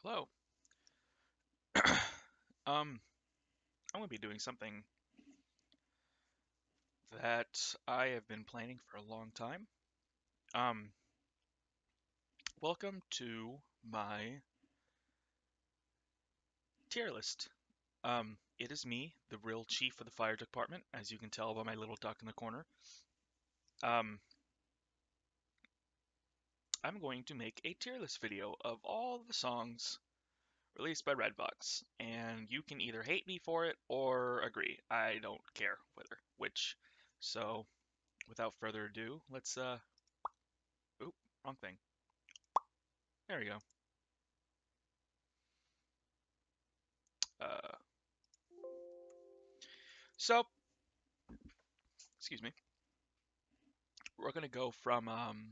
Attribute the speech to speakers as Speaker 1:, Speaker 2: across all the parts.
Speaker 1: Hello. I'm gonna be doing something that I have been planning for a long time. Um, Welcome to my tier list. It is me, the real chief of the fire department, as you can tell by my little duck in the corner. Um, I'm going to make a tier list video of all the songs released by Redbox, and you can either hate me for it or agree. I don't care which. So, without further ado, let's oop, wrong thing. There we go. Uh, so, excuse me. We're gonna go from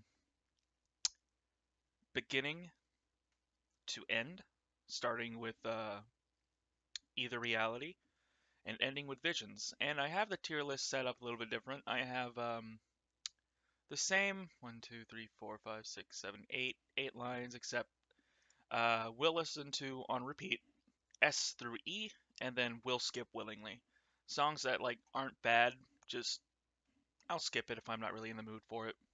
Speaker 1: beginning to end, starting with either reality and ending with visions. And I have the tier list set up a little bit different. I have the same 8 lines, except will listen to on repeat S through E, and then will skip willingly. Songs that like aren't bad, just I'll skip it if I'm not really in the mood for it.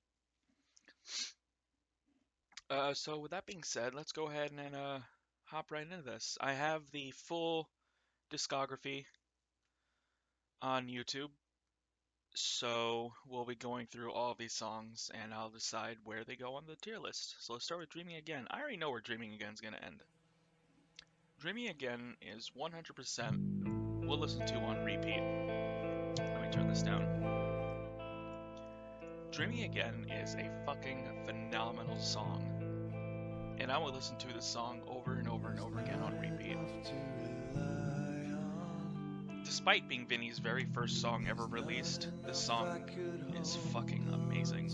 Speaker 1: So with that being said, let's go ahead and hop right into this. I have the full discography on YouTube, so we'll be going through all of these songs, and I'll decide where they go on the tier list. So let's start with Dreaming Again. I already know where Dreaming Again is going to end. Dreaming Again is 100% we'll listen to on repeat. Let me turn this down. Dreaming Again is a fucking phenomenal song, and I will listen to this song over and over and over again on repeat. Despite being Vinny's very first song ever released, this song is fucking amazing.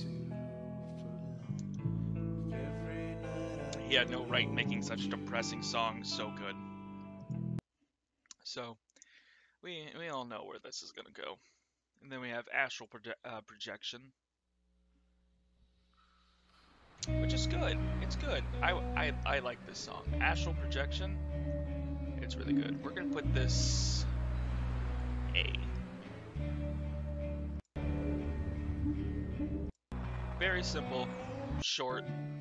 Speaker 1: He had no right making such depressing songs so good. So, we all know where this is gonna go. And then we have Astral Projection, which is good. It's good. I like this song. Astral Projection, it's really good. We're gonna put this A. Very simple, short,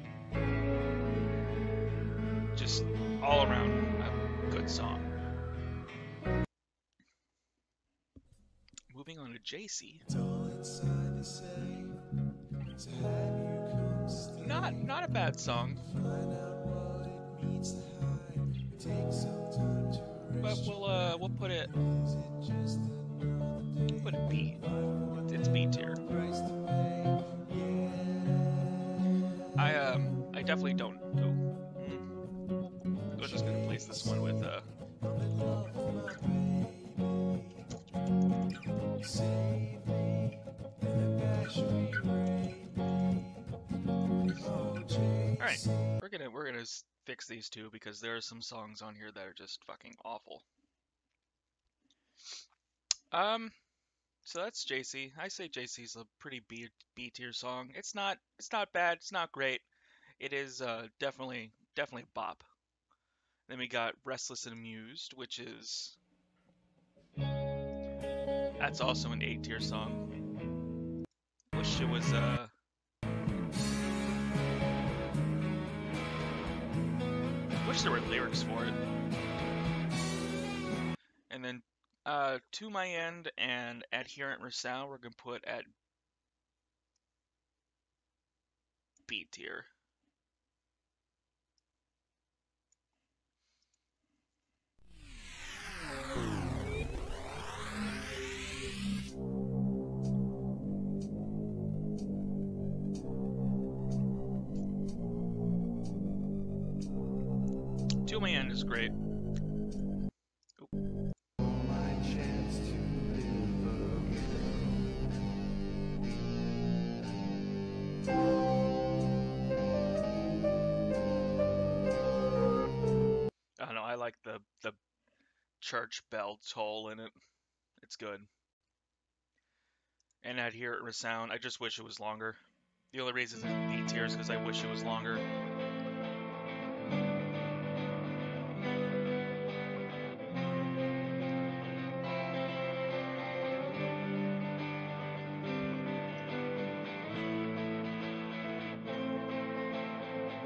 Speaker 1: just all around a good song. Moving on to JC. Not a bad song. But we'll put it B. It's B tier. I definitely don't. I'm just gonna place this one with All right, we're gonna fix these two because there are some songs on here that are just fucking awful. So that's JC. I say JC's a pretty B tier song. It's not bad. It's not great. It is definitely a bop. Then we got Restless and Amused, which is that's also an A tier song. Wish it was wish there were lyrics for it. And then To My End and Adherent Resound we're gonna put at B tier. To My End is great. I don't know, I like the church bell toll in it. It's good. And Adherent Resound, I just wish it was longer. The only reason it's B tier is because I wish it was longer.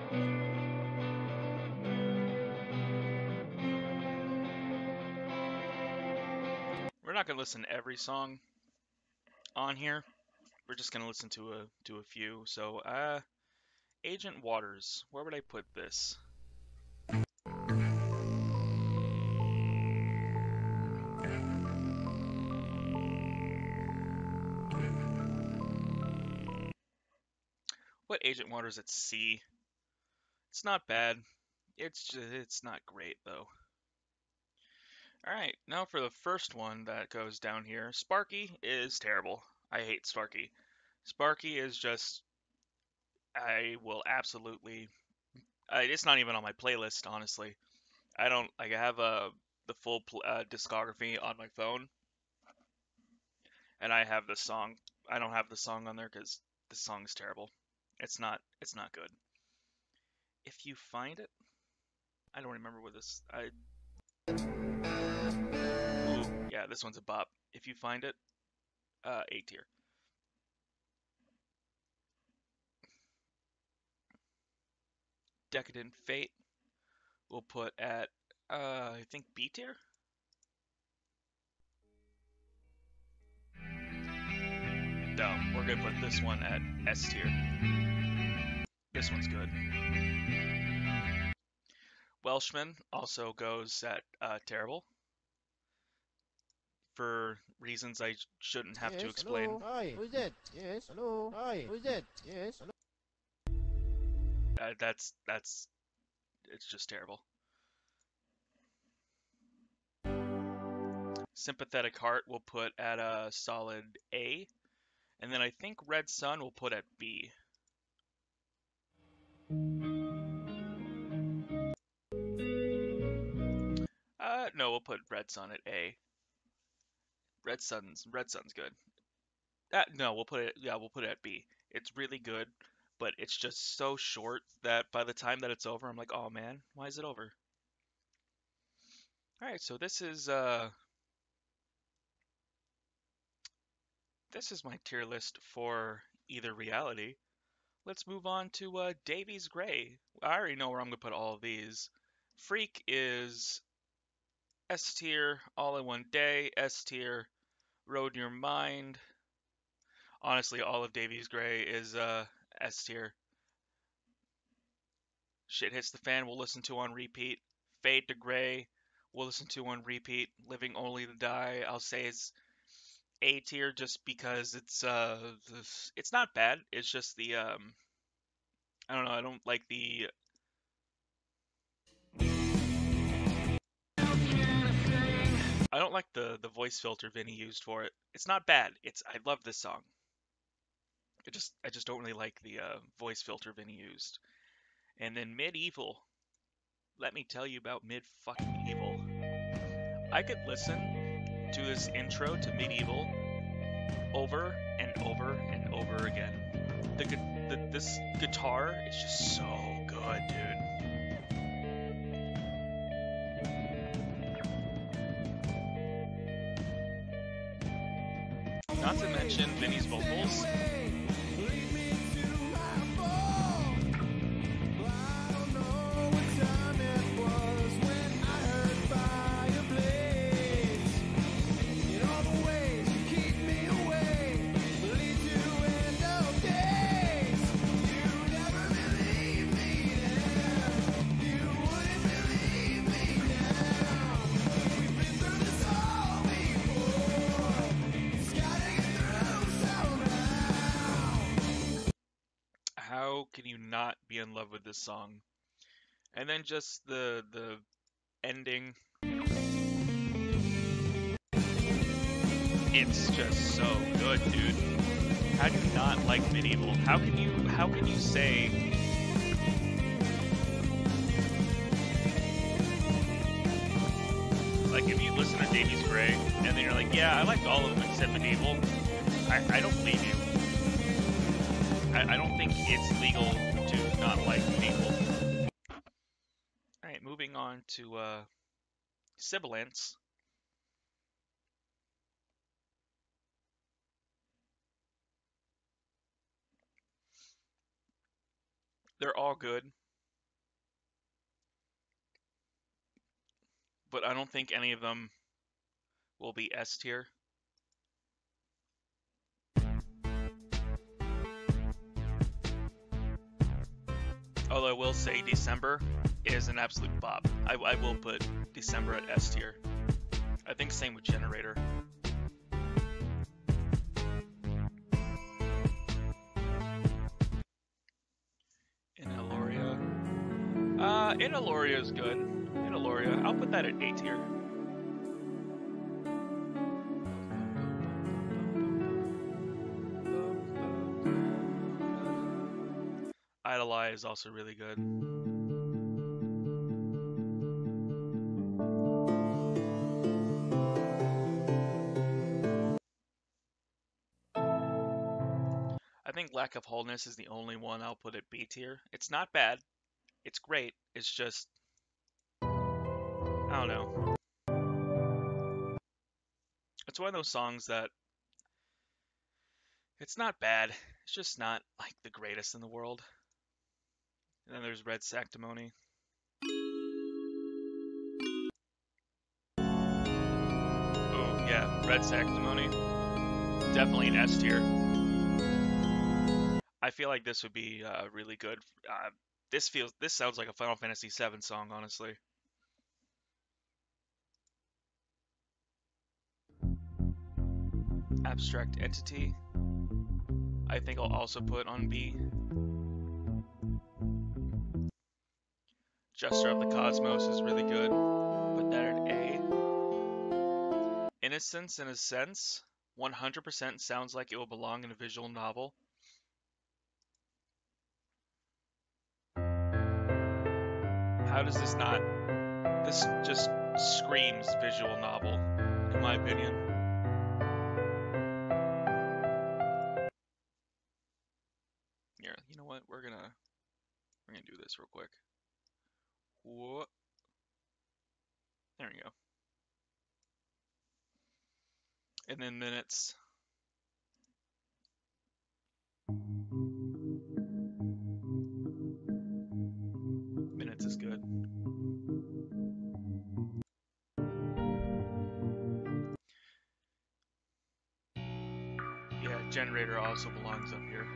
Speaker 1: We're not gonna listen to every song on here. We're just gonna listen to a few. So, Agent Waters. Where would I put this? What Agent Waters at C? It's not bad. It's not great though. All right, now for the first one that goes down here. Sparky is terrible. I hate Sparky. Sparky is just I will absolutely. It's not even on my playlist, honestly. I don't like. I have the full discography on my phone, and I have the song. I don't have the song on there because the song is terrible. It's not. It's not good. If you find it, I don't remember what this. Ooh, yeah, this one's a bop. If you find it, A tier. Decadent Fate. We'll put at I think B tier. No, we're gonna put this one at S tier. This one's good. Welshman also goes at terrible for reasons I shouldn't have to explain.
Speaker 2: Hello. Hi. Who is it? Yes. Hello. Hi. Who is it? Yes. Hello.
Speaker 1: That's it's just terrible. Sympathetic Heart we'll put at a solid A, and then I think Red Sun we'll put at B. No, we'll put Red Sun at A. Red Sun's good. No, we'll put it at B. It's really good, but it's just so short that by the time that it's over, I'm like, oh man, why is it over? All right, so this is my tier list for either reality. Let's move on to Davy's Gray. I already know where I'm gonna put all of these. Freak is S tier, All in One Day, S tier, Road in Your Mind. Honestly, all of Davy's Gray is S tier. Shit Hits the Fan we'll listen to on repeat. Fade to Gray we'll listen to on repeat. Living Only to Die I'll say is A tier just because it's not bad. It's just the I don't know, I don't like the the voice filter Vinny used for it. It's not bad. I love this song. I just don't really like the voice filter Vinny used. And then Medieval. Let me tell you about Mid fucking Evil. I could listen to this intro to Medieval over and over and over again. This guitar is just so good, dude. Not to mention Vinny's vocals. How can you not be in love with this song? And then just the ending. It's just so good, dude. How do you not like Medieval? How can you say like if you listen to Davy's Gray and then you're like, yeah, I liked all of them except Medieval, I don't believe you. I don't think it's legal to not like Medieval. Alright, moving on to Sibilance. They're all good. but I don't think any of them will be S tier. Although I will say December is an absolute bop. I will put December at S tier. I think same with Generator. Inaloria is good. Inaloria, I'll put that at A tier. Idolize is also really good. I think Lack of Wholeness is the only one I'll put at B tier. It's not bad. It's great. It's just, I don't know. It's one of those songs that it's not bad. It's just not like the greatest in the world. And then there's Red Sanctimony. Oh yeah, Red Sanctimony. Definitely an S tier. I feel like this would be really good. This sounds like a Final Fantasy VII song, honestly. Abstract Entity. I think I'll also put on B. Jester of the Cosmos is really good. Put that at A. Innocence in a Sense. 100% sounds like it will belong in a visual novel. How does this not? This just screams visual novel, in my opinion. Here, you know what? We're gonna do this real quick. Whoa. There we go. And then minutes. Minutes is good. Yeah, Generator also belongs up here.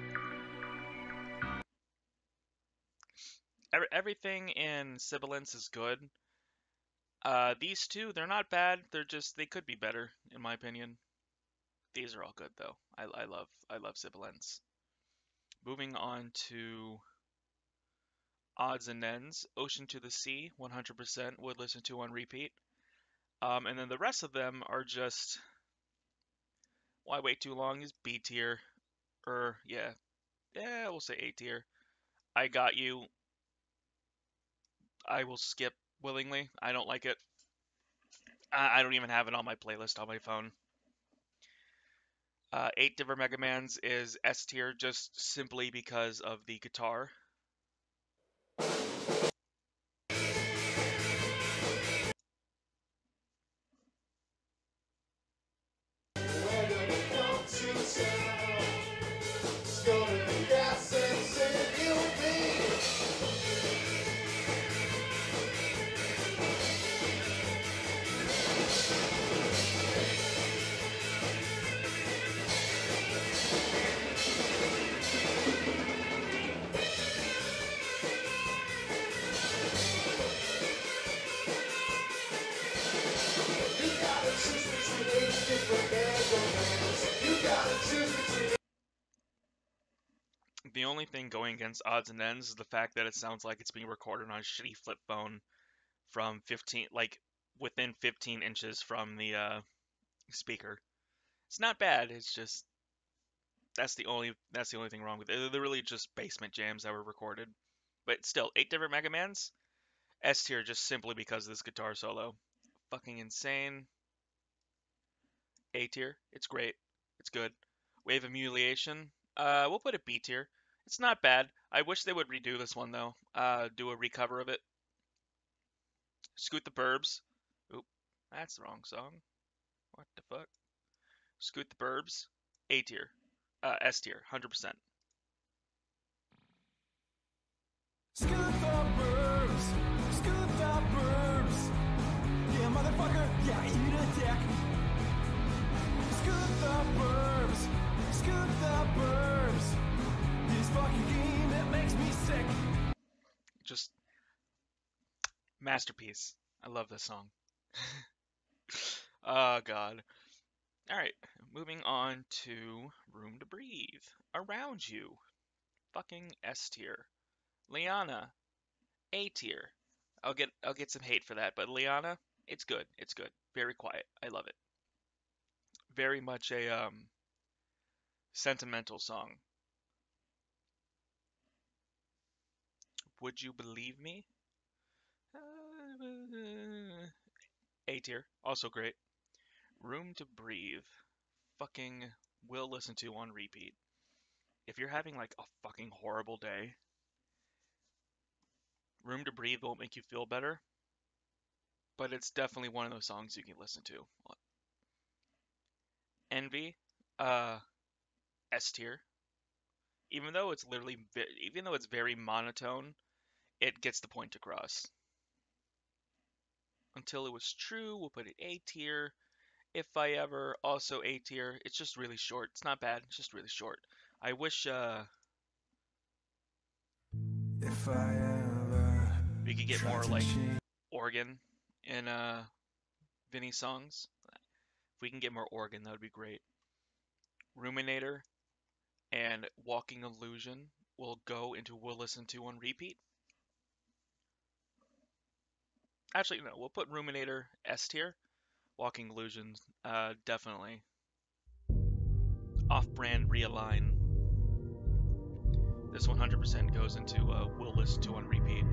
Speaker 1: Everything in Sibilance is good. These two, they're not bad. They could be better, in my opinion. These are all good though. I love Sibilance. Moving on to Odds and Ends. Ocean to the Sea, 100% would listen to on repeat. And then the rest of them are just Why Wait Too Long is B tier. Yeah, we'll say A tier. I Got You, I will skip willingly. I don't like it. I don't even have it on my playlist on my phone. 8 Different Megamans is S tier just simply because of the guitar. The only thing going against Odds and Ends is the fact that it sounds like it's being recorded on a shitty flip phone from 15, like within 15 inches from the speaker. It's not bad. It's just that's the only thing wrong with it. They're really just basement jams that were recorded. But still, 8 Different Megamans, S tier just simply because of this guitar solo. Fucking insane. A tier. It's great. It's good. Wave of Humiliation. We'll put it B tier. It's not bad. I wish they would redo this one though. Do a recover of it. Scoot the Burbs. Oop, that's the wrong song. What the fuck? Scoot the Burbs. A tier. S tier. 100%. Scoot the burbs, yeah, my
Speaker 3: the burbs, scoot the burbs. This fucking game, it makes me sick.
Speaker 1: Just masterpiece. I love this song. Oh god. Alright, moving on to Room to Breathe. Around You. Fucking S tier. Liana. A tier. I'll get some hate for that, but Liana, it's good. It's good. Very quiet. I love it. Very much a sentimental song. Would You Believe Me? A tier. Also great. Room to Breathe. Fucking will listen to on repeat. If you're having like a fucking horrible day, Room to Breathe won't make you feel better, but it's definitely one of those songs you can listen to. Envy, S tier. Even though it's very monotone, it gets the point across. Until It Was True, we'll put it A tier. If I Ever, also A tier. It's just really short. It's not bad. It's just really short. I wish
Speaker 3: If I ever
Speaker 1: we could get more like organ in Vinny's songs. If we can get more organ, that would be great. Ruminator and Walking Illusion will go into we'll listen to on repeat. Actually, no, we'll put Ruminator S tier. Walking Illusion, definitely. Off-brand realign. This 100% goes into we'll listen to on repeat.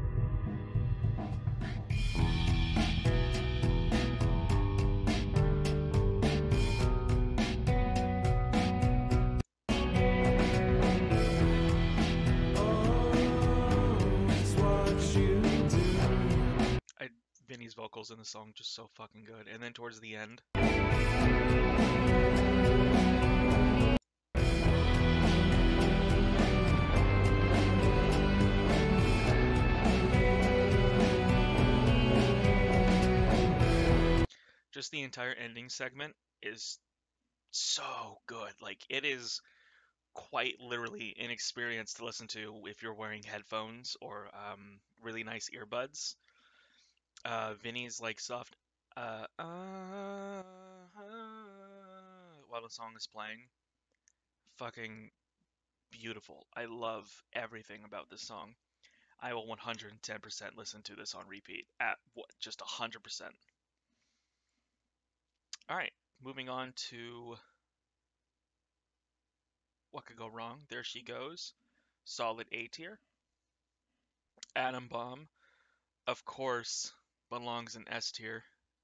Speaker 1: Vinny's vocals in the song just so fucking good. And then towards the end, just the entire ending segment is so good. Like, it is quite literally an experience to listen to if you're wearing headphones or really nice earbuds. Vinny's like soft while the song is playing. Fucking beautiful. I love everything about this song. I will 110% listen to this on repeat at just 100%. All right, moving on to What Could Go Wrong. There She Goes. Solid A tier. Atom Bomb, of course, belongs in S tier.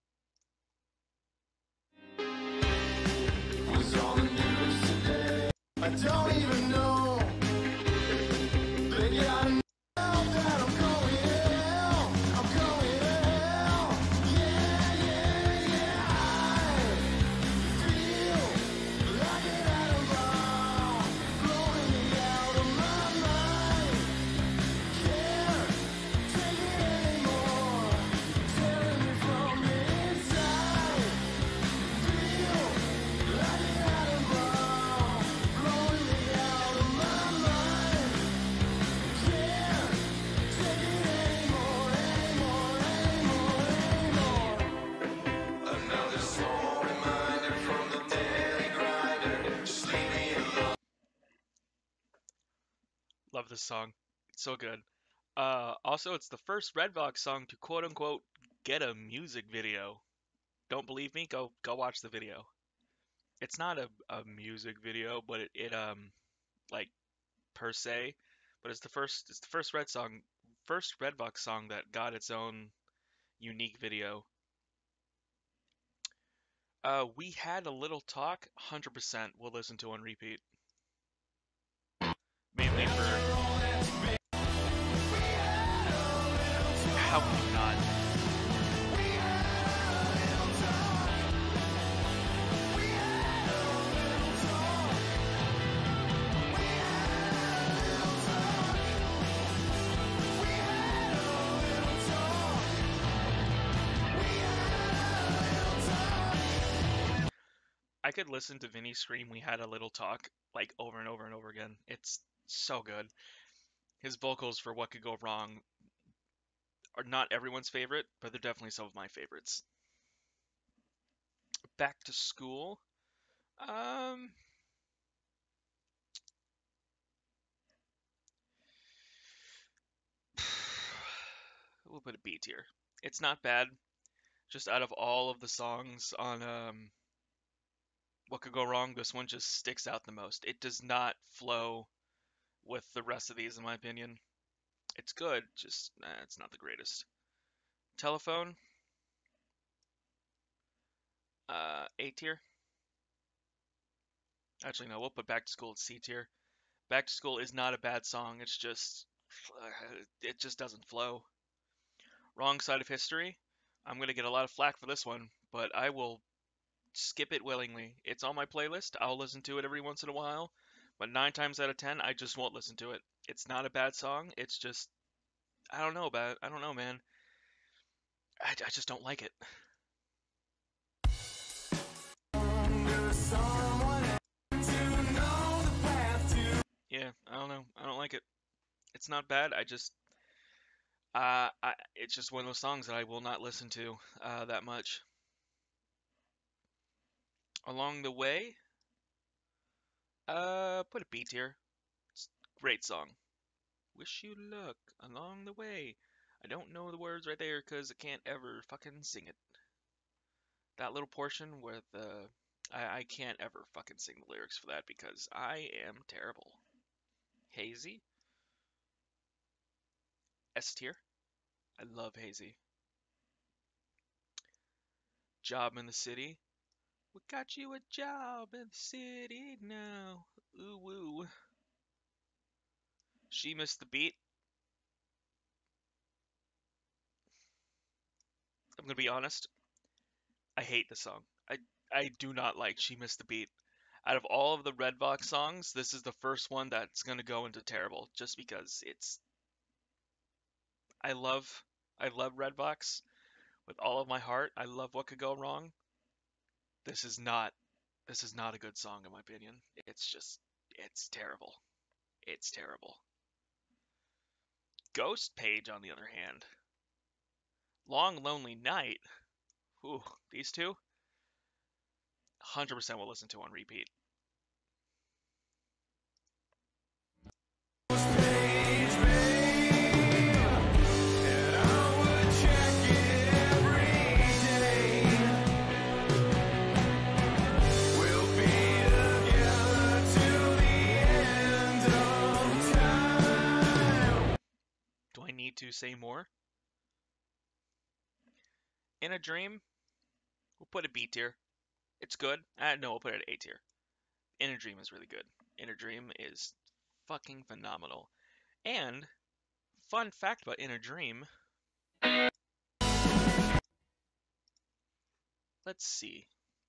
Speaker 3: I don't even know. They gotta know that I'm going to hell. I'm going to hell. Yeah, yeah, yeah. I feel like an atom bomb blowing me out of my mind. Can't take it anymore. Tearing me from the inside. Feel like an atom bomb blowing me out of my mind. Can't take it anymore, anymore, anymore, anymore. Another small reminder from the daily grinder. Just leave me alone.
Speaker 1: Love this song. It's so good. Also, it's the first Red Vox song to quote unquote get a music video. Don't believe me? Go watch the video. It's not a music video, but it like per se, but it's the first first Red Vox song that got its own unique video. We Had a Little Talk, 100% we'll listen to on repeat. Mainly for how can you not? I could listen to Vinny scream "We Had a Little Talk" like over and over and over again. It's so good. His vocals for "What Could Go Wrong" are not everyone's favorite, but they're definitely some of my favorites. Back to School. Um, we'll put a B tier. It's not bad. Just out of all of the songs on What Could Go Wrong, this one just sticks out the most. It does not flow with the rest of these, in my opinion. It's good, just it's not the greatest. Telephone, A tier. Actually, no, we'll put Back to School at C tier. Back to School is not a bad song. It's just it just doesn't flow. Wrong Side of History. I'm gonna get a lot of flack for this one, but I will skip it willingly. It's on my playlist. I'll listen to it every once in a while, but 9 times out of 10, I just won't listen to it. It's not a bad song. It's just I don't know about it. I don't know, man. I just don't like it. Yeah, I don't know. I don't like it. It's not bad. It's just one of those songs that I will not listen to that much. Along the Way, put a B tier. It's a great song. Wish you luck along the way. I don't know the words right there because I can't ever fucking sing it. That little portion with I can't ever fucking sing the lyrics for that because I am terrible. Hazy, S tier. I love Hazy. Job in the City. We got you a job in the city now. Ooh woo. She Missed the Beat. I'm gonna be honest. I hate the song. I do not like She Missed the Beat. Out of all of the Red Vox songs, this is the first one that's gonna go into terrible, just because it's. I love, I love Red Vox with all of my heart. I love What Could Go Wrong. This is not, this is not a good song in my opinion. It's just, it's terrible. It's terrible. Ghost Page, on the other hand, Long Lonely Night. Ooh, these two, 100% will listen to on repeat. Do I need to say more? In a Dream, we'll put a B tier. It's good. No, we'll put it at A tier. In a Dream is really good. In a Dream is fucking phenomenal. And fun fact about In a Dream. Let's see.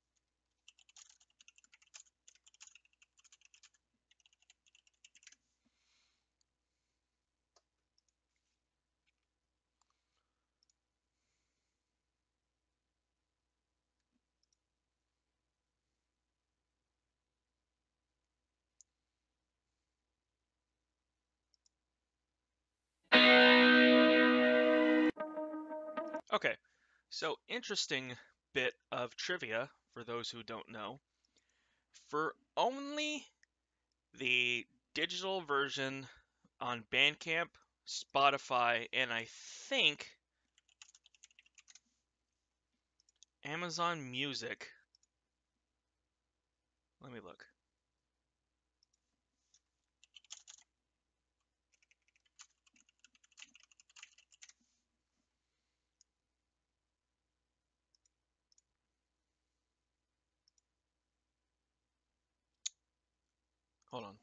Speaker 1: Okay, so interesting bit of trivia for those who don't know. For only the digital version on Bandcamp, Spotify, and I think Amazon Music. Let me look. Hold on.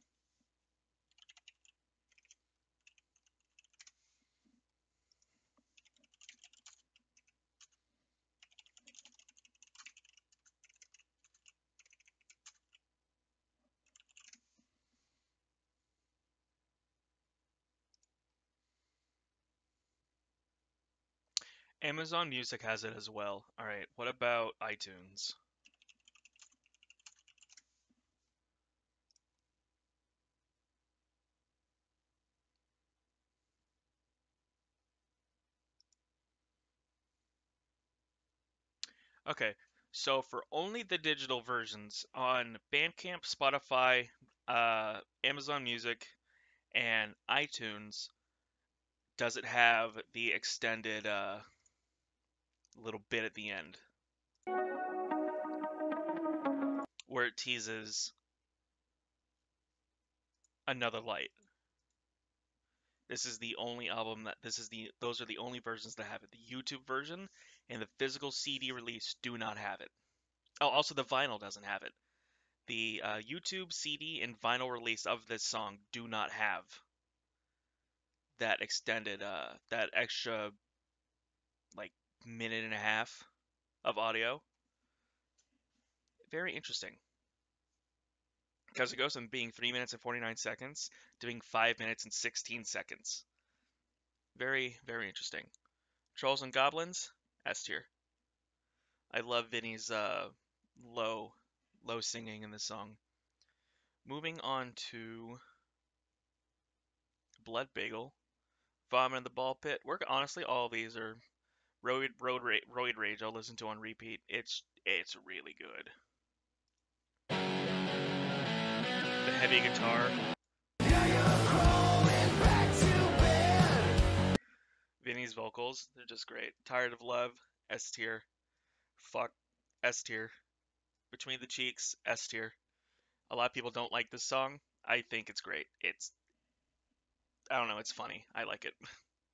Speaker 1: Amazon Music has it as well. All right, what about iTunes? Okay, so for only the digital versions on Bandcamp, Spotify, Amazon Music, and iTunes, does it have the extended little bit at the end where it teases another light? This is the only album that those are the only versions that have it. The YouTube version and the physical CD release do not have it. Oh, also the vinyl doesn't have it. The YouTube CD and vinyl release of this song do not have that extended, that extra like minute and a half of audio. Very interesting because it goes from being 3 minutes and 49 seconds to being 5 minutes and 16 seconds. Very, very interesting. Trolls and Goblins, S tier. I love Vinny's low, low singing in this song. Moving on to Blood Bagel, Vomit in the Ball Pit. Honestly, all of these are Roid Rage. I'll listen to on repeat. It's really good. The heavy guitar, Vinny's vocals, they're just great. Tired of Love, S tier. Fuck, S tier. Between the Cheeks, S tier. A lot of people don't like this song. I think it's great. I don't know, it's funny. I like it.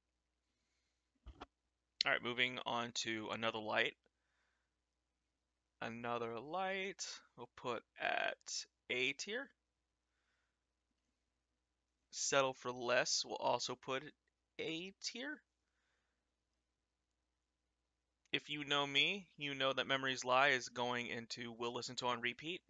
Speaker 1: All right, moving on to Another Light. Another Light, we'll put at A tier. Settle for Less, we'll also put it A tier. If you know me, you know that Memories Lie is going into we'll listen to on repeat.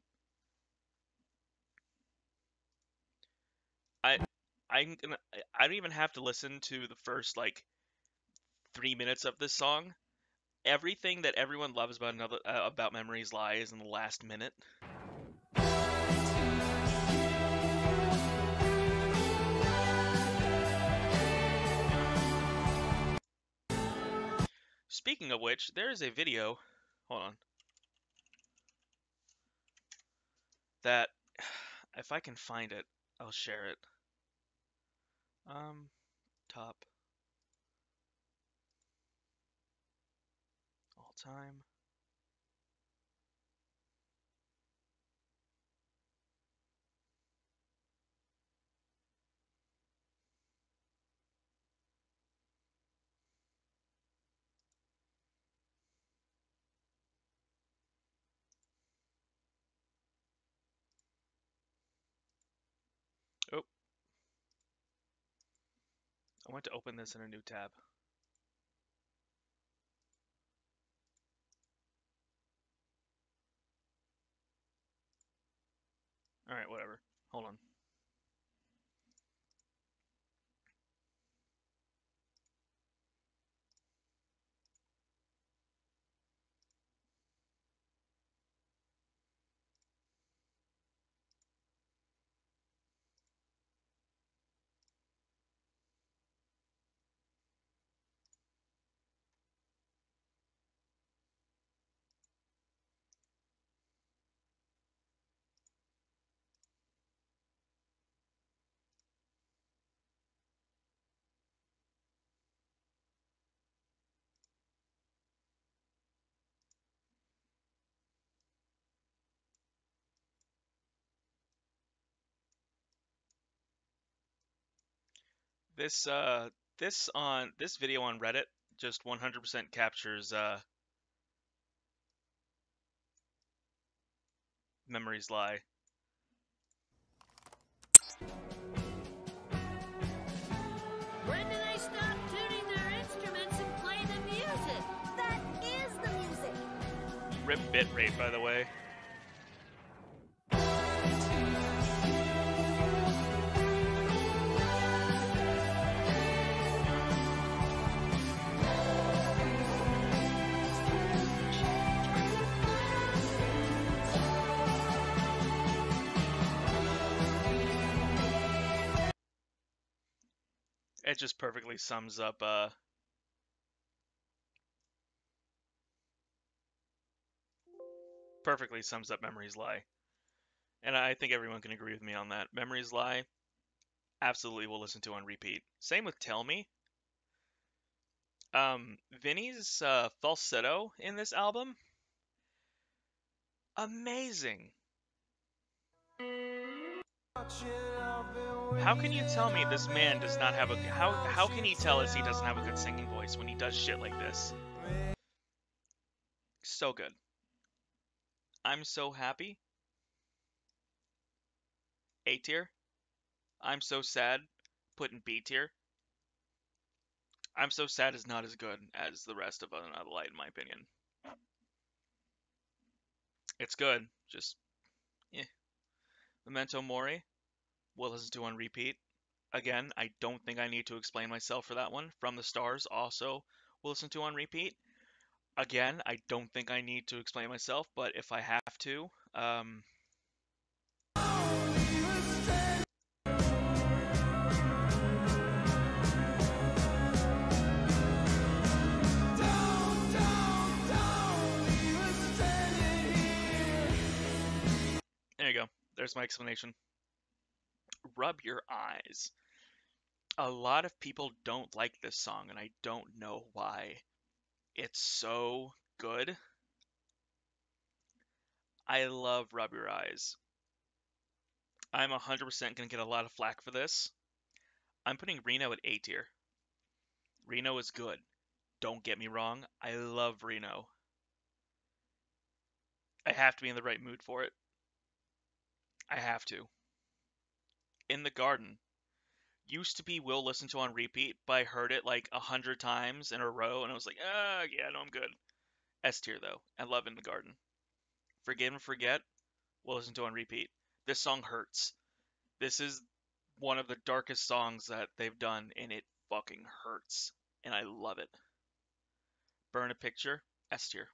Speaker 1: I I don't even have to listen to the first like 3 minutes of this song. Everything that everyone loves about Memories Lie is in the last minute. Speaking of which, there is a video. Hold on. That if I can find it, I'll share it. Top all time. Oh, I want to open this in a new tab. All right, whatever. Hold on. This video on Reddit just 100% captures Memories Lie.
Speaker 4: When do they stop tuning their instruments and play the music?
Speaker 5: That is the music.
Speaker 1: Rip bitrate, by the way. It just perfectly sums up perfectly sums up Memories Lie. And I think everyone can agree with me on that. Memories Lie, absolutely will listen to on repeat. Same with Tell Me. Vinny's falsetto in this album, amazing. How can you tell me this man does not have a how can he tell us he doesn't have a good singing voice when he does shit like this? So good. I'm so happy. A tier. I'm so sad. Put in B tier. I'm so sad is not as good as the rest of Another Light in my opinion. It's good, just eh. Memento Mori. We'll listen to on repeat. Again, I don't think I need to explain myself for that one. From the Stars also we'll listen to on repeat. Again, I don't think I need to explain myself, but if I have to, there you go. There's my explanation. Rub Your Eyes. A lot of people don't like this song, and I don't know why. It's so good. I love Rub Your Eyes. I'm 100% going to get a lot of flack for this. I'm putting Reno at A tier. Reno is good. Don't get me wrong. I love Reno. I have to be in the right mood for it. I have to. In the Garden. Used to be will listen to on repeat, but I heard it like 100 times in a row, and I was like, yeah, no, I'm good. S tier, though. I love In the Garden. Forgive and Forget, we'll listen to on repeat. This song hurts. This is one of the darkest songs that they've done, and it fucking hurts. And I love it. Burn a Picture, S tier.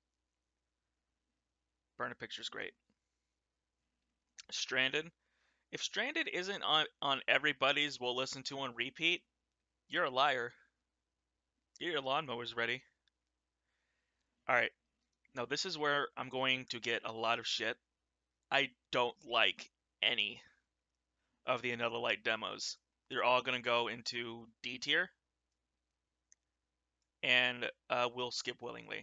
Speaker 1: Burn a Picture's great. Stranded. If Stranded isn't on everybody's we'll listen to on repeat, you're a liar. Get your lawnmowers ready. Alright, now this is where I'm going to get a lot of shit. I don't like any of the Another Light demos. They're all going to go into D tier, and we'll skip willingly.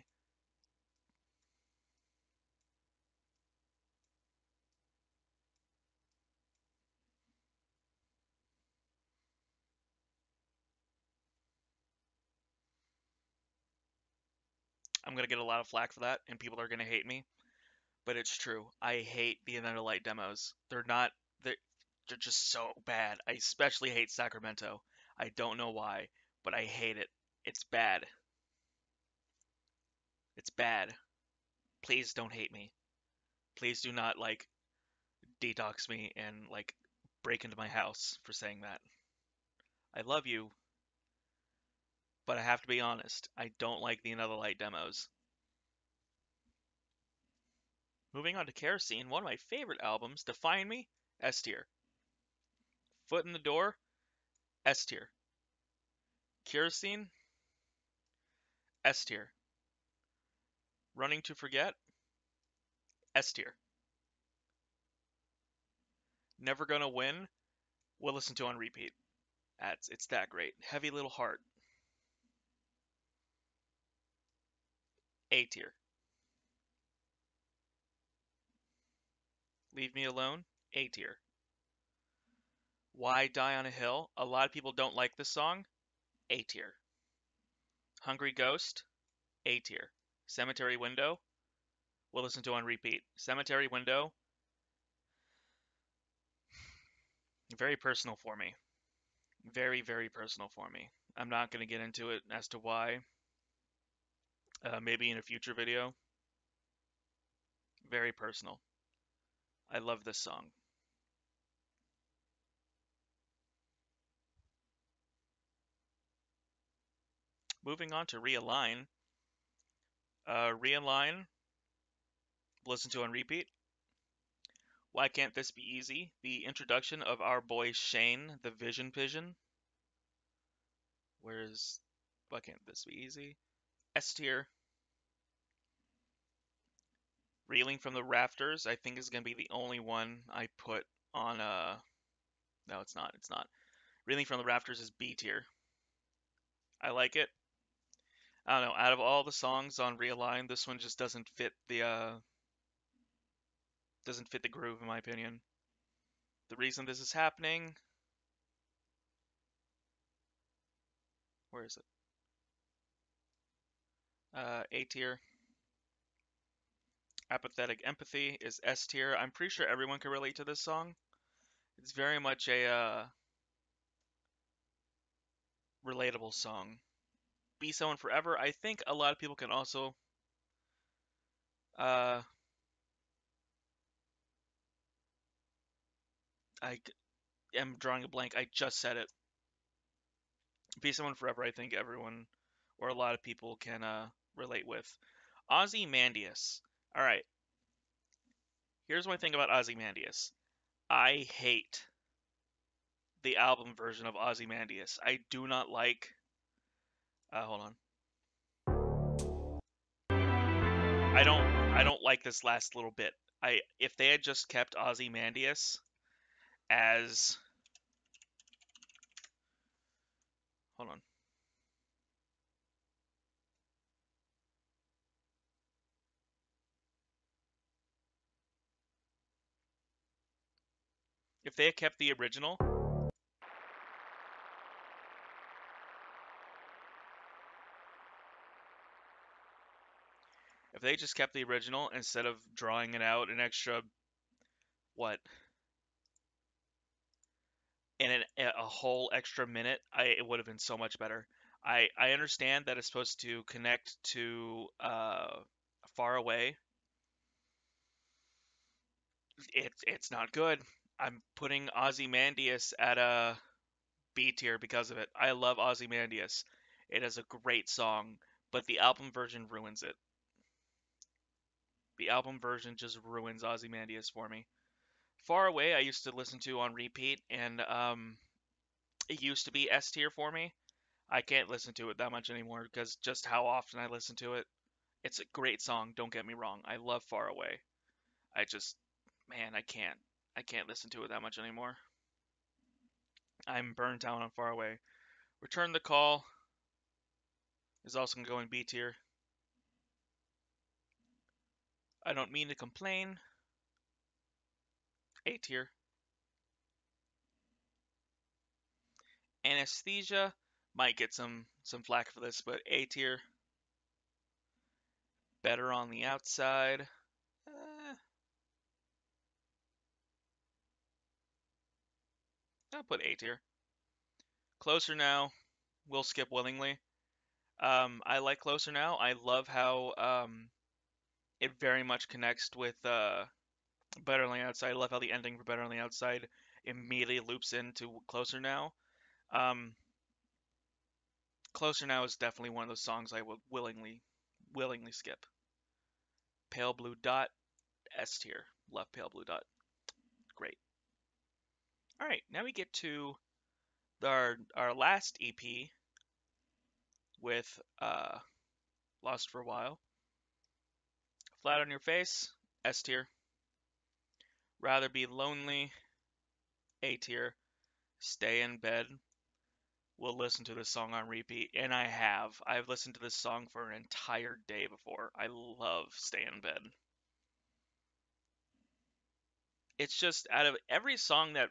Speaker 1: I'm going to get a lot of flack for that, and people are going to hate me, but it's true. I hate the Another Light demos. They're just so bad. I especially hate Sacramento. I don't know why, but I hate it. It's bad. It's bad. Please don't hate me. Please do not like detox me and like break into my house for saying that. I love you, but I have to be honest. I don't like the Another Light demos. Moving on to Kerosene, one of my favorite albums, Define Me, S tier. Foot in the Door, S tier. Kerosene, S tier. Running to Forget, S tier. Never Gonna Win, we'll listen to on repeat. It's that great. Heavy Little Heart, A tier. Leave Me Alone, A tier. Why Die on a Hill, a lot of people don't like this song, A tier. Hungry Ghost, A tier. Cemetery Window, we'll listen to on repeat. Cemetery Window, very personal for me. Very, very personal for me. I'm not going to get into it as to why. Maybe in a future video. Very personal. I love this song. Moving on to Realign. Realign, listen to on repeat. Why Can't This Be Easy? The introduction of our boy Shane, the Vision Pigeon. Where's Why Can't This Be Easy? S tier. Reeling from the Rafters, I think, is going to be the only one I put on no, it's not. It's not. Reeling from the Rafters is B tier. I like it. I don't know. Out of all the songs on Realign, this one just doesn't fit the groove, in my opinion. The reason this is happening, where is it? A tier. Apathetic Empathy is S tier. I'm pretty sure everyone can relate to this song. It's very much a relatable song. Be Someone Forever, I think a lot of people can also I am drawing a blank. I just said it. Be Someone Forever, I think everyone or a lot of people can relate with. Ozymandias. All right. Here's my thing about Ozymandias. I hate the album version of Ozymandias. I do not like. Hold on. I don't like this last little bit. If they had just kept Ozymandias as. Hold on. If they had kept the original. If they just kept the original instead of drawing it out an extra, what, in a whole extra minute, it would have been so much better. I understand that it's supposed to connect to Far Away. It's not good. I'm putting Ozymandias at a B tier because of it. I love Ozymandias. It is a great song, but the album version ruins it. The album version just ruins Ozymandias for me. Far Away, I used to listen to on repeat, and it used to be S tier for me. I can't listen to it that much anymore because just how often I listen to it. It's a great song, don't get me wrong. I love Far Away. I just, man, I can't. I can't listen to it that much anymore. I'm burnt out on Far Away. Return the Call is also going to go in B tier. I Don't Mean to Complain. A tier. Anesthesia might get some flack for this, but A tier. Better on the Outside. I'll put A tier. Closer Now. We'll skip willingly. I like Closer Now. I love how it very much connects with Better on the Outside. I love how the ending for Better on the Outside immediately loops into Closer Now. Closer Now is definitely one of those songs I would willingly skip. Pale Blue Dot, S tier. Love Pale Blue Dot. Great. All right, now we get to our last EP with Lost for a While. Flat on Your Face, S tier. Rather Be Lonely, A tier. Stay in Bed. We'll listen to this song on repeat, and I have. I've listened to this song for an entire day before. I love Stay in Bed. It's just out of every song that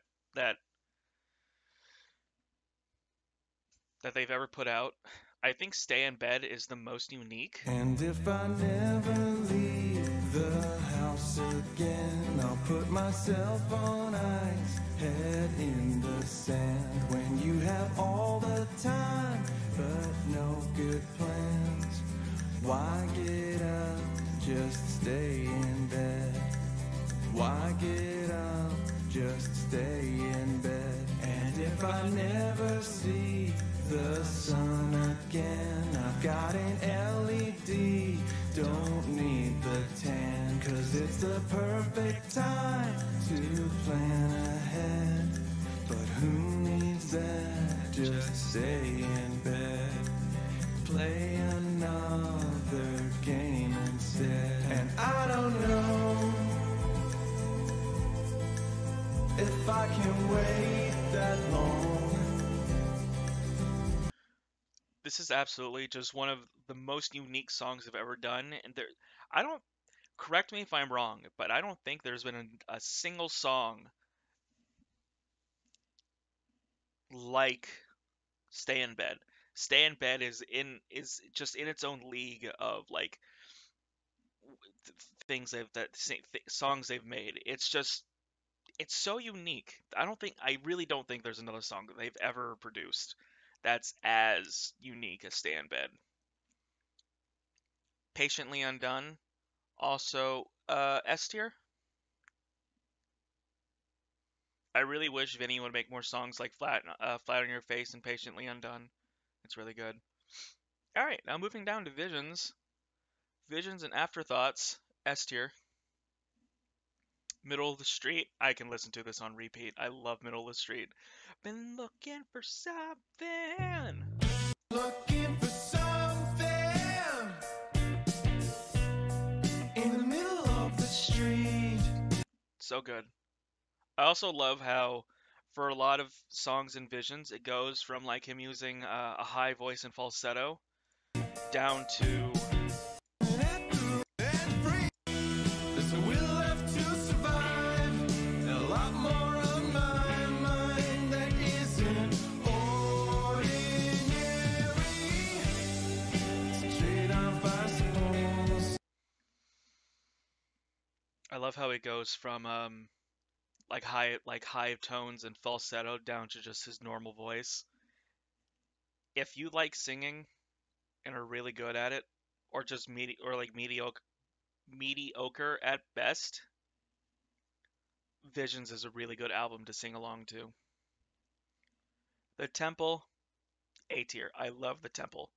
Speaker 1: they've ever put out, I think Stay in Bed is the most unique.
Speaker 3: And if I never leave the house again, I'll put myself on ice, head in the sand. When you have all the time, but no good plans, why get up, just stay in bed? Why get up, just stay in bed? And if I never see the sun again, I've got an LED, don't need the tan, 'cause it's the perfect time to plan ahead. But who needs that? Just stay in bed, play another game instead. And I don't know can't wait that long.
Speaker 1: This is absolutely just one of the most unique songs I've ever done, and I don't, correct me if I'm wrong, but I don't think there's been a single song like Stay in Bed. Stay in Bed is just in its own league of like things songs they've made. It's so unique. I really don't think there's another song that they've ever produced that's as unique as Stay in Bed. Patiently Undone, also S tier. I really wish Vinny would make more songs like Flat on Your Face and Patiently Undone. It's really good. All right, now moving down to Visions. Visions and Afterthoughts, S tier. Middle of the Street, I can listen to this on repeat. I love Middle of the Street. Been looking for something.
Speaker 3: Looking for something in the middle of the street.
Speaker 1: So good. I also love how, for a lot of songs and Visions, it goes from like him using a high voice and falsetto down to
Speaker 3: There's a will left to survive, and a lot more on my mind that isn't ordinary. It's a trade-off, I suppose.
Speaker 1: I love how it goes from like high tones and falsetto down to just his normal voice. If you like singing and are really good at it, or just mediocre at best, Visions is a really good album to sing along to. The Temple, A tier. I love The Temple.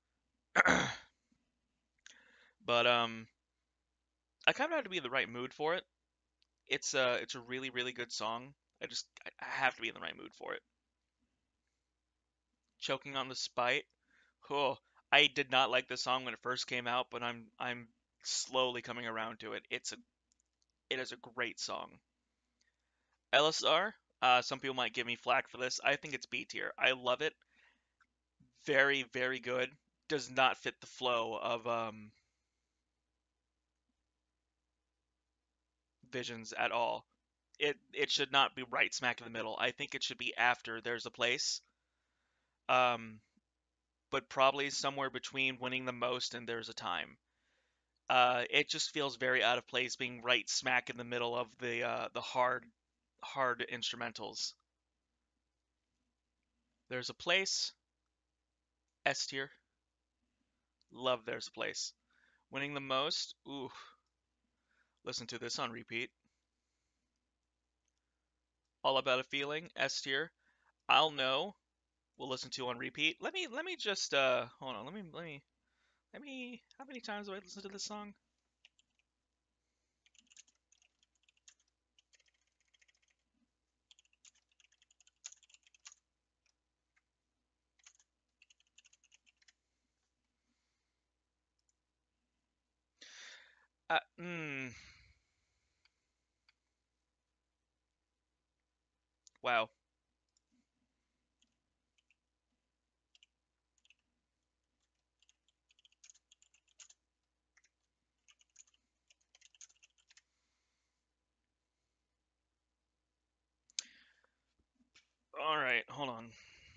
Speaker 1: But I kind of have to be in the right mood for it. It's a really really good song. I have to be in the right mood for it. Choking on the Spite. Oh, I did not like this song when it first came out, but I'm slowly coming around to it. It is a great song. LSR. Some people might give me flack for this. I think it's B tier. I love it. Very very good. Does not fit the flow of Visions at all. It should not be right smack in the middle. I think it should be after There's a Place. Um, but probably somewhere between Winning the Most and There's a Time. It just feels very out of place being right smack in the middle of the hard instrumentals. There's a Place, S tier. Love There's a Place. Winning the Most, ooh, listen to this on repeat. All About a Feeling, S tier. I'll Know, we'll listen to on repeat. Let me just hold on. Let me. How many times have I listened to this song? Uh, mm, wow. All right, hold on.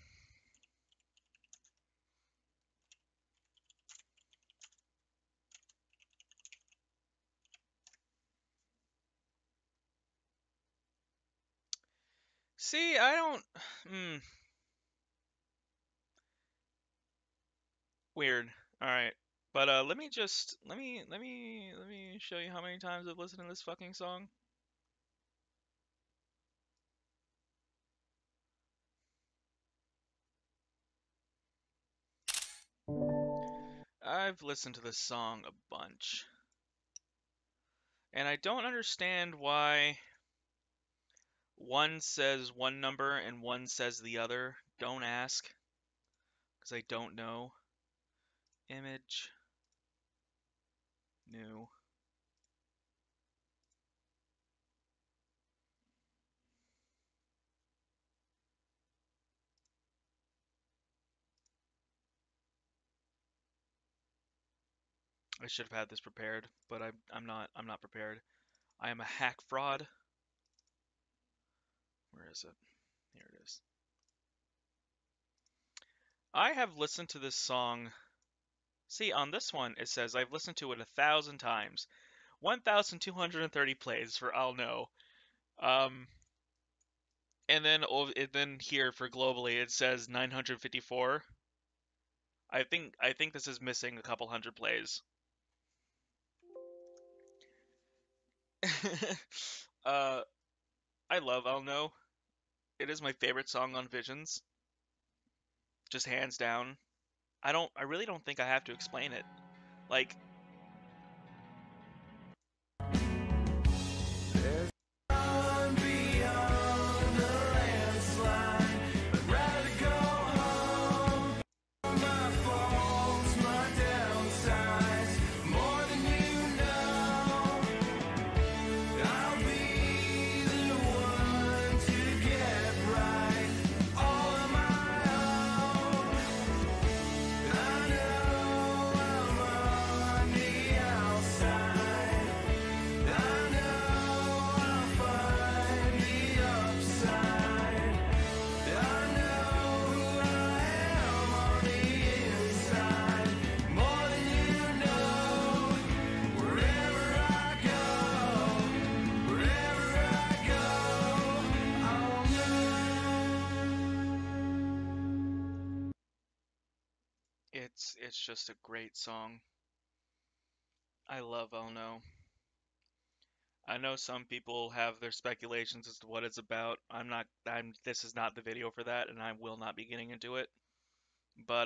Speaker 1: See, I don't. Mm, weird. All right, but let me just let me show you how many times I've listened to this fucking song. I've listened to this song a bunch, and I don't understand why one says one number and one says the other. Don't ask, because I don't know. Image, new. I should have had this prepared, but I'm not prepared. I am a hack fraud. Where is it? Here it is. I have listened to this song. See, on this one it says I've listened to it 1,000 times. 1,230 plays for I'll Know. Um, and then here for globally it says 954. I think this is missing a couple hundred plays. uh, I love I'll Know. It is my favorite song on Visions, just hands down. I really don't think I have to explain it. Like,
Speaker 3: There's one beyond the landslide. I'd rather go home. My faults, my downsides, more than you know. I'll be the one to get right all on my own. I know I'm on the outside. I know I'll find the upside. I know who I am on the inside. More than you know. Wherever I go, I'll know.
Speaker 1: it's just a great song. I love I'll Know. I know some people have their speculations as to what it's about. This is not the video for that, and I will not be getting into it. But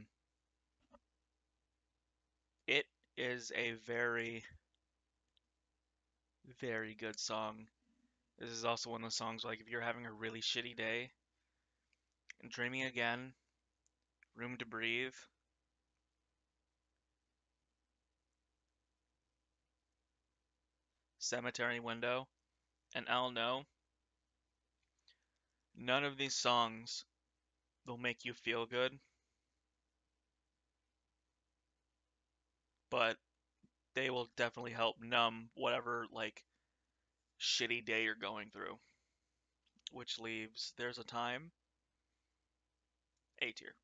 Speaker 1: it is a very, very good song. This is also one of those songs like if you're having a really shitty day, Dreaming Again, Room to Breathe, Cemetery Window, and I'll Know. None of these songs will make you feel good, but they will definitely help numb whatever like shitty day you're going through. Which leaves There's a Time, A tier.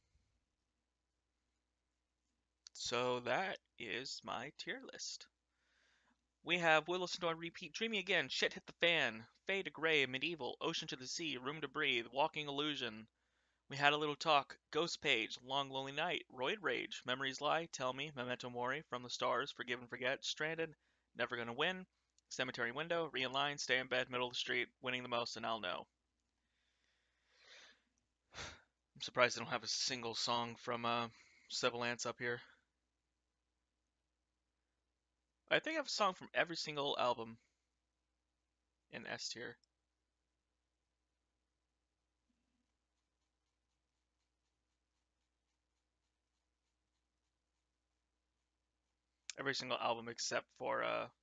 Speaker 1: So that is my tier list. We have We'll Listen to on Repeat, Dreamy Again, Shit Hit the Fan, Fade to Grey, Medieval, Ocean to the Sea, Room to Breathe, Walking Illusion. We Had a Little Talk, Ghost Page, Long Lonely Night, Roid Rage, Memories Lie, Tell Me, Memento Mori, From the Stars, Forgive and Forget, Stranded, Never Gonna Win, Cemetery Window, Realign, Stay in Bed, Middle of the Street, Winning the Most, and I'll Know. I'm surprised I don't have a single song from Sibilance up here. I think I have a song from every single album in S tier. Every single album except for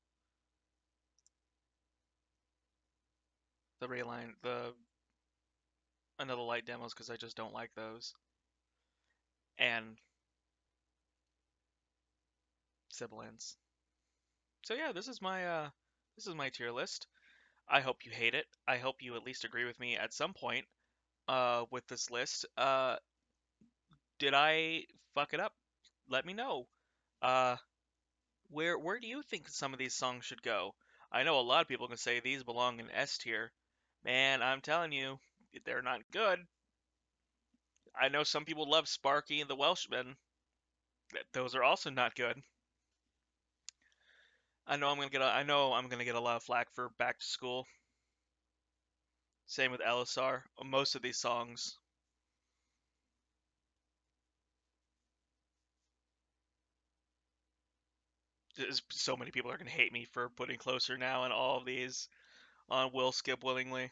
Speaker 1: the Realign, the Another Light demos because I just don't like those. And Sibilance. So yeah, this is my tier list. I hope you hate it. I hope you at least agree with me at some point with this list. Did I fuck it up? Let me know. Uh, where do you think some of these songs should go? I know a lot of people can say these belong in S tier. Man, I'm telling you, they're not good. I know some people love Sparky and the Welshman. Those are also not good. I know I'm gonna get a lot of flack for Back to School. Same with LSR. Most of these songs. So many people are gonna hate me for putting Closer Now and all of these on Will Skip Willingly.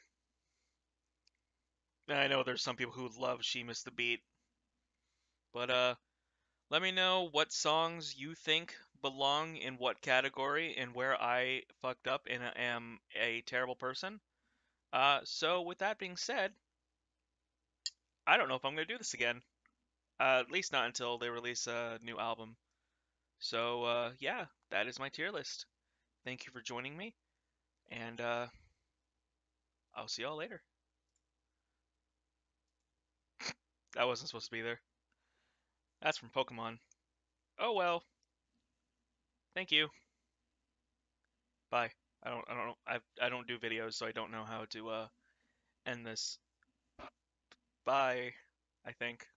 Speaker 1: And I know there's some people who love She Missed the Beat. But let me know what songs you think belong in what category and where I fucked up and am a terrible person. So with that being said, I don't know if I'm gonna do this again. At least not until they release a new album. So, yeah, that is my tier list. Thank you for joining me, and I'll see y'all later. That wasn't supposed to be there. That's from Pokemon. Oh well. Thank you. Bye. I don't do videos, so I don't know how to end this. Bye, I think.